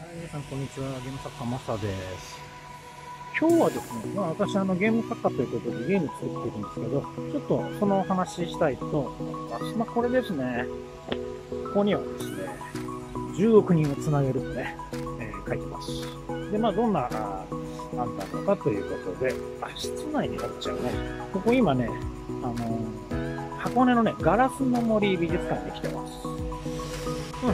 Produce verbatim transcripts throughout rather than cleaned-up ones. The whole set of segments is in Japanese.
皆さん、こんにちは。ゲーム作家マサです。今日はですね、まあ私、あの、ゲーム作家ということでゲーム作ってるんですけど、ちょっとそのお話ししたいと思います。まあこれですね、ここにはですね、じゅうおくにんをつなげるとね、えー書いてます。で、まあどんな、あ案なのかということで、あ、室内になっちゃうね。ここ今ね、あのー箱根のね、ガラスの森美術館に来てます。うん、うん、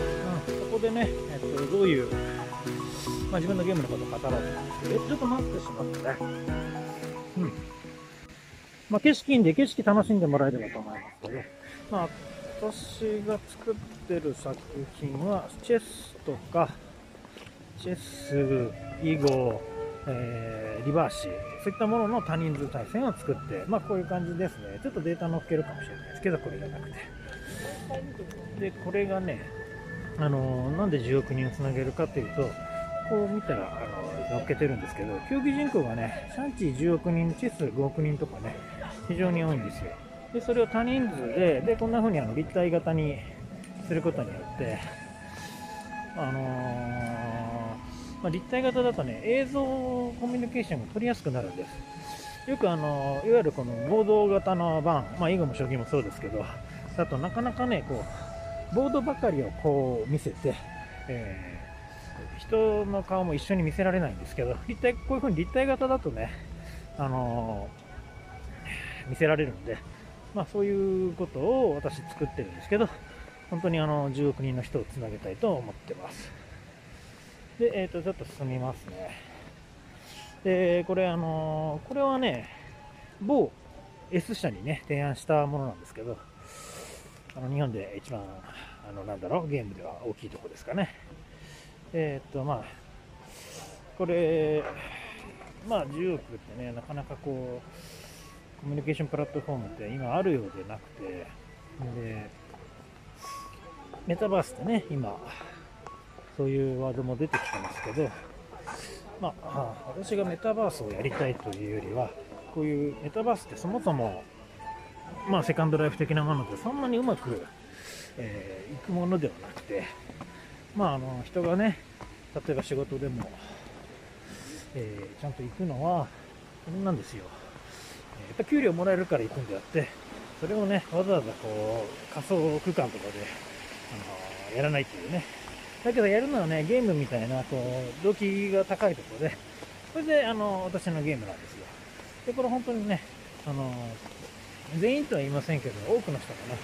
そこでね、えっと、どういうまあ、自分のゲームのことを語ろうと思うんですけど、ちょっと待ってしまってね。うん。まあ、景色いいんで、景色楽しんでもらえればと思いますけど、まあ、私が作ってる作品は、チェスとか、チェス、囲碁、えー、リバーシー、そういったものの多人数対戦を作って、まあ、こういう感じですね。ちょっとデータ載っけるかもしれないですけど、これじゃなくて。で、これがね、あのーなんでじゅうおくにんをつなげるかっていうと、こう見たら、あの、乗っけてるんですけど、競技人口がね、シャンチーじゅうおくにん、チェスごおくにんとかね、非常に多いんですよ。で、それを多人数で、で、こんな風にあの立体型にすることによって、あのーまあ、立体型だとね、映像コミュニケーションが取りやすくなるんです。よくあの、いわゆるこのボード型の盤、まあ、囲碁も将棋もそうですけど、だとなかなかね、こう、ボードばかりをこう見せて、えー人の顔も一緒に見せられないんですけど、立体、こういう風に立体型だとね、あのー見せられるんで、まあそういうことを私作ってるんですけど、本当にあのじゅうおくにんの人をつなげたいと思ってます。で、えっ、ー、と、ちょっと進みますね。で、これあのーこれはね、某 S 社にね、提案したものなんですけど、あの日本で一番、あの、なんだろう、ゲームでは大きいところですかね。えっ、ー、と、まあ、これ、まあ、じゅうおくってね、なかなかこう、コミュニケーションプラットフォームって今あるようでなくて、で、メタバースってね、今、そういうワードも出てきてますけど、まあ、私がメタバースをやりたいというよりは、こういうメタバースってそもそも、まあ、セカンドライフ的なもので、そんなにうまく、えーいくものではなくて、まあ、あの、人がね、例えば仕事でも、えーちゃんと行くのは、これなんですよ。やっぱ給料もらえるから行くんであって、それをね、わざわざこう、仮想空間とかで、あのーやらないっていうね。だけどやるのはね、ゲームみたいな、こう、動機が高いところで、これで、あの、私のゲームなんですよ。で、これ本当にね、あのー全員とは言いませんけど、多くの人がね、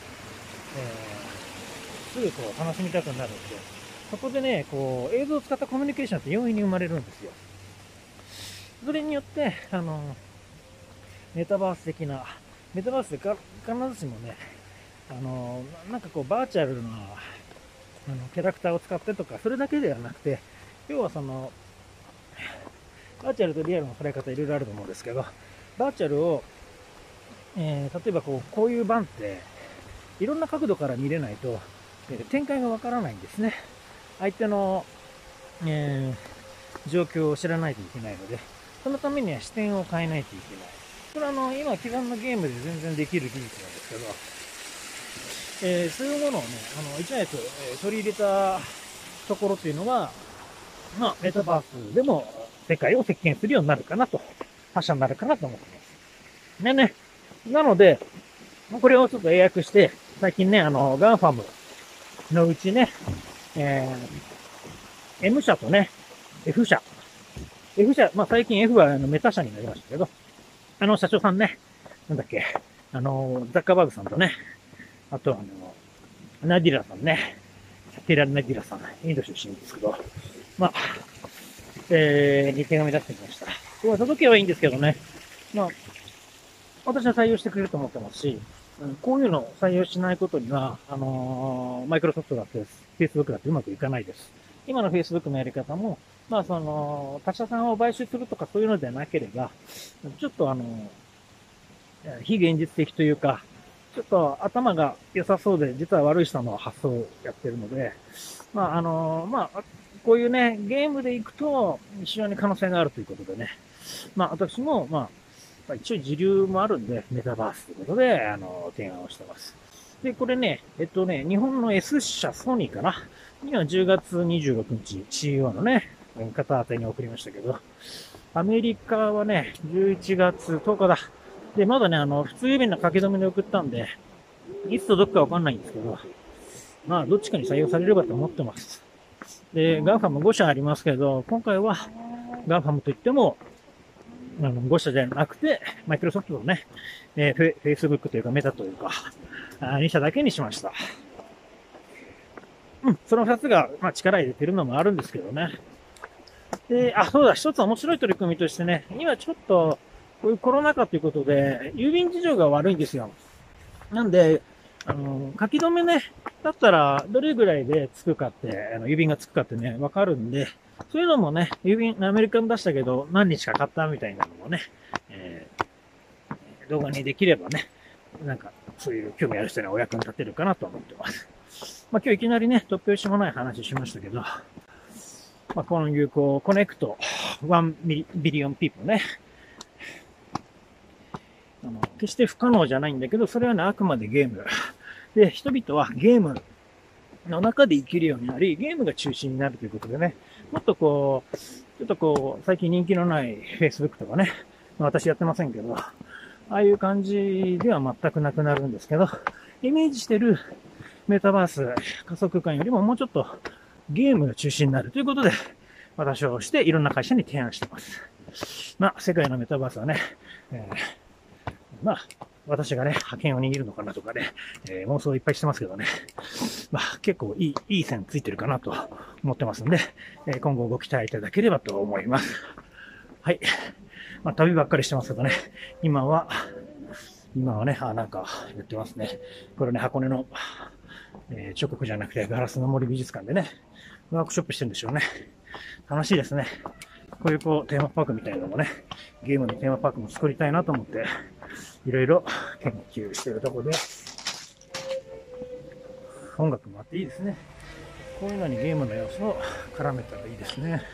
えーすぐこう、楽しみたくなるんで、そこでね、こう、映像を使ったコミュニケーションって容易に生まれるんですよ。それによって、あのーメタバース的な、メタバースでか必ずしもね、あの、なんかこう、バーチャルな、あの、キャラクターを使ってとか、それだけではなくて、要はその、バーチャルとリアルの捉え方いろいろあると思うんですけど、バーチャルを、えー、例えばこう、こういう版って、いろんな角度から見れないと、えー展開がわからないんですね。相手の、えー状況を知らないといけないので、そのためには視点を変えないといけない。これはあの、今既存のゲームで全然できる技術なんですけど、えーそういうものをね、あの、いち早く、えー取り入れたところっていうのが、まあ、メタバースでも世界を席巻するようになるかなと、他社になるかなと思ってます。でね、なので、これをちょっと英訳して、最近ね、あの、ガンファムのうちね、えー、M 社とね、F 社。F 社、まあ最近 F はあのメタ社になりましたけど、あの社長さんね、なんだっけ、あの、ザッカーバーグさんとね、あとあの、ナディラさんね、ティラ・ナディラさん、インド出身ですけど、まあ、えー、に手紙出してみました。これ届けはいいんですけどね、まあ、私は採用してくれると思ってますし、こういうのを採用しないことには、あのーマイクロソフトだって、Facebook だってうまくいかないです。今の Facebook のやり方も、まあ、その、他社さんを買収するとかそういうのではなければ、ちょっとあの、非現実的というか、ちょっと頭が良さそうで、実は悪い人の発想をやってるので、まあ、あの、まあ、こういうね、ゲームで行くと、非常に可能性があるということでね、まあ、私も、まあ、一応時流もあるんで、メタバースということで、あの、提案をしてます。で、これね、えっとね、日本の S 社ソニーかな今じゅうがつにじゅうろくにち シーイーオー のね、方宛てに送りましたけど、アメリカはね、じゅういちがつとおかだ。で、まだね、あの、普通郵便の書き留めで送ったんで、いつ届くかわかんないんですけど、まあ、どっちかに採用されればと思ってます。で、ガーファムごしゃありますけど、今回は、ガーファムといっても、あの、ごしゃじゃなくて、マイクロソフトのね、えー、フェイスブックというかメタというか、あにしゃだけにしました。うん、そのふたつが、まあ、力入れてるのもあるんですけどね。で、あ、そうだ、一つ面白い取り組みとしてね、今ちょっと、こういうコロナ禍ということで、郵便事情が悪いんですよ。なんで、あの、書き留めね、だったら、どれぐらいでつくかって、あの、郵便がつくかってね、わかるんで、そういうのもね、郵便、アメリカに出したけど、何日かかったみたいなのもね、えー、動画にできればね、なんか、そういう興味ある人にはお役に立てるかなと思ってます。まあ、今日いきなりね、突拍子もない話しましたけど、まあ、この有効コネクト、ワンビリオンピーポーね、あの、決して不可能じゃないんだけど、それはね、あくまでゲーム。で、人々はゲームの中で生きるようになり、ゲームが中心になるということでね、もっとこう、ちょっとこう、最近人気のない Facebook とかね、私やってませんけど、ああいう感じでは全くなくなるんですけど、イメージしてるメタバース、仮想空間よりももうちょっとゲームが中心になるということで、私をしていろんな会社に提案してます。まあ、世界のメタバースはね、えーまあ、私がね、覇権を握るのかなとかね、えー、妄想いっぱいしてますけどね。まあ、結構いい、いい線ついてるかなと思ってますんで、えー、今後ご期待いただければと思います。はい。まあ、旅ばっかりしてますけどね、今は、今はね、あ、なんか言ってますね。これね、箱根の、えー、彫刻じゃなくてガラスの森美術館でね、ワークショップしてるんでしょうね。楽しいですね。こういうこう、テーマパークみたいなのもね、ゲームのテーマパークも作りたいなと思って、いろいろ研究しているところで、音楽もあっていいですね。こういうのにゲームの要素を絡めたらいいですね。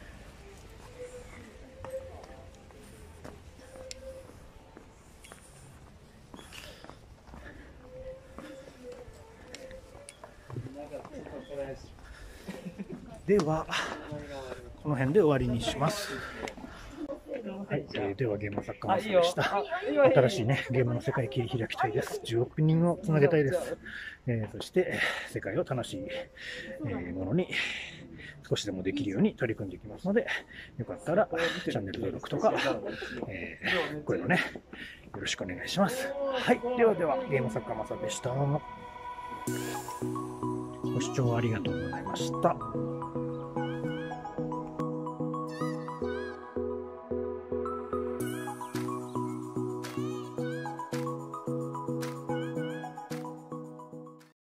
では、この辺で終わりにします。はい、えー、ではゲーム作家マスでした。新しいね、ゲームの世界切り開きたいです。じゅうおくにんをつなげたいです。えー、そして、世界を楽しい、えー、ものに少しでもできるように取り組んでいきますので、よかったらチャンネル登録とか、えー、こういうのね、よろしくお願いします。はい、ではでは、ゲーム作家マサでした。ご視聴ありがとうございました。